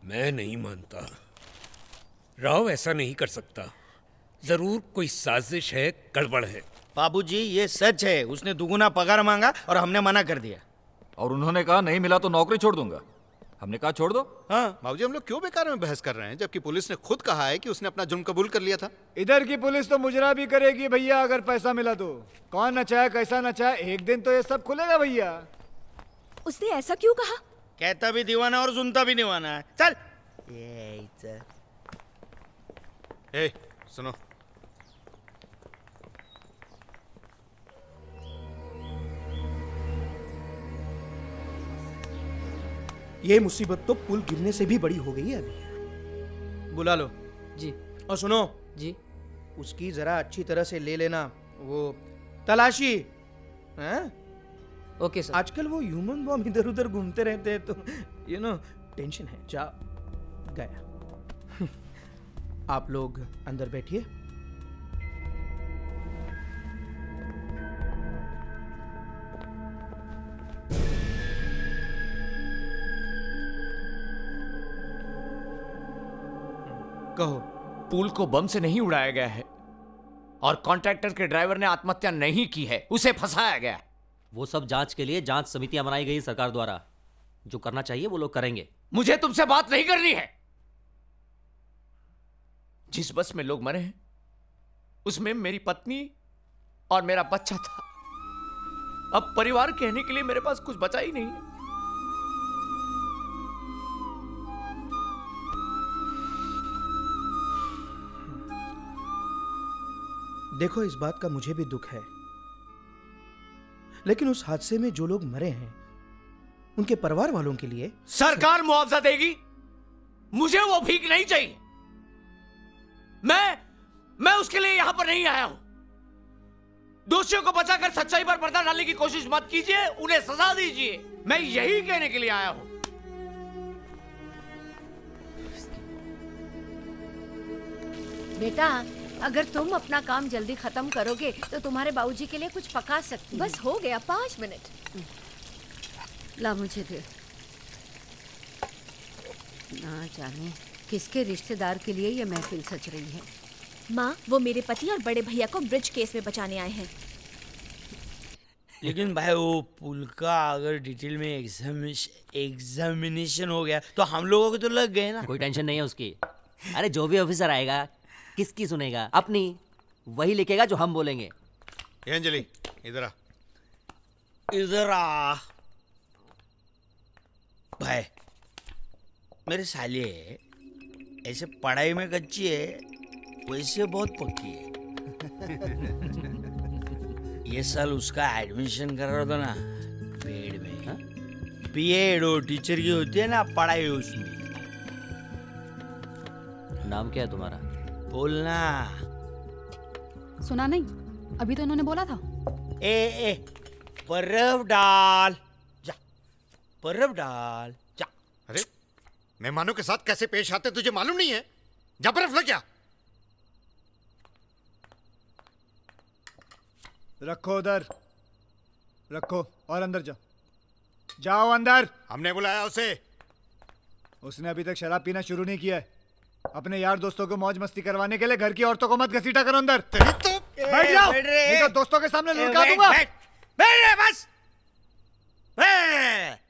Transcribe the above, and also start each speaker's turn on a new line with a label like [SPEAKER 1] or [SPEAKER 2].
[SPEAKER 1] मैं नहीं मानता। राव ऐसा नहीं कर सकता। जरूर कोई साजिश है, गड़बड़ है।
[SPEAKER 2] बाबूजी ये सच है, उसने दुगुना पगार मांगा और हमने मना कर दिया।
[SPEAKER 3] और उन्होंने कहा नहीं मिला तो नौकरी छोड़ दूंगा। हमने कहा छोड़ दो।
[SPEAKER 2] हाँ
[SPEAKER 4] बाबूजी, हम लोग क्यों बेकार में बहस कर रहे हैं, जबकि पुलिस ने खुद कहा है कि उसने अपना जुर्म कबूल कर लिया था।
[SPEAKER 5] इधर की पुलिस तो मुजरा भी करेगी भैया, अगर पैसा मिला तो। कौन नचाए कैसा नचाए, एक दिन तो ये सब खुलेगा भैया।
[SPEAKER 6] उसने ऐसा क्यों कहा?
[SPEAKER 2] कहता भी दीवाना और सुनता भी दीवाना है। चल
[SPEAKER 4] ए, सुनो,
[SPEAKER 7] ये मुसीबत तो पुल गिरने से भी बड़ी हो गई है अभी। बुला लो
[SPEAKER 8] जी।
[SPEAKER 7] और सुनो
[SPEAKER 8] जी,
[SPEAKER 7] उसकी जरा अच्छी तरह से ले लेना वो तलाशी हैं?
[SPEAKER 8] Okay sir.
[SPEAKER 7] आजकल वो ह्यूमन बॉम्ब इधर उधर घूमते रहते हैं तो टेंशन है। जा गया। आप लोग अंदर बैठिए। कहो।
[SPEAKER 9] पुल को बम से नहीं उड़ाया गया है और कॉन्ट्रैक्टर के ड्राइवर ने आत्महत्या नहीं की है, उसे फंसाया गया।
[SPEAKER 10] वो सब जांच के लिए जांच समितियां बनाई गई सरकार द्वारा। जो करना चाहिए वो लोग करेंगे।
[SPEAKER 9] मुझे तुमसे बात नहीं करनी है। जिस बस में लोग मरे हैं उसमें मेरी पत्नी और मेरा बच्चा था। अब परिवार कहने के लिए मेरे पास कुछ बचा ही नहीं है।
[SPEAKER 7] देखो, इस बात का मुझे भी दुख है, लेकिन उस हादसे में जो लोग मरे हैं उनके परिवार वालों के लिए
[SPEAKER 9] सरकार मुआवजा देगी। मुझे वो भीख नहीं चाहिए। मैं उसके लिए यहां पर नहीं आया हूं। दोषियों को बचाकर सच्चाई पर पर्दा डालने की कोशिश मत कीजिए, उन्हें सजा दीजिए। मैं यही कहने के लिए आया हूं।
[SPEAKER 6] बेटा, अगर तुम अपना काम जल्दी खत्म करोगे तो तुम्हारे बाबूजी के लिए कुछ पका सकती। बस हो गया, 5 मिनट। ला मुझे दे। ना जाने किसके रिश्तेदार के लिए ये महफिल सज रही है।
[SPEAKER 11] माँ, वो मेरे पति और बड़े भैया को ब्रिज केस में बचाने आए हैं।
[SPEAKER 2] लेकिन भाई वो पुल का अगर डिटेल में एग्जामिनेशन हो गया तो हम लोगों को तो लग गए ना।
[SPEAKER 10] कोई टेंशन नहीं है उसकी। अरे जो भी ऑफिसर आएगा किसकी सुनेगा? अपनी। वही लिखेगा जो हम बोलेंगे।
[SPEAKER 4] अंजलि, इधर आ।
[SPEAKER 2] इधर आ भाई। मेरे साले ऐसे पढ़ाई में कच्ची है, वैसे बहुत पक्की है। ये साल उसका एडमिशन कर रहा था ना पेड़ में। बीएड टीचर की होती है ना पढ़ाई, उसमें।
[SPEAKER 10] नाम क्या है तुम्हारा?
[SPEAKER 2] बोलना।
[SPEAKER 12] सुना नहीं? अभी तो इन्होंने बोला था।
[SPEAKER 2] ए बर्फ डाल जा, बर्फ डाल जा।
[SPEAKER 4] अरे मेहमानों के साथ कैसे पेश आते तुझे मालूम नहीं है? जा बर्फ लग गया।
[SPEAKER 5] रखो उधर, रखो और अंदर जाओ। जाओ अंदर।
[SPEAKER 4] हमने बुलाया उसे।
[SPEAKER 5] उसने अभी तक शराब पीना शुरू नहीं किया है। अपने यार दोस्तों को मौज मस्ती करवाने के लिए घर की औरतों को मत घसीटा करो अंदर। बैठ जाओ, नहीं तो दोस्तों के सामने लुढ़का दूंगा।
[SPEAKER 2] बैठ बस।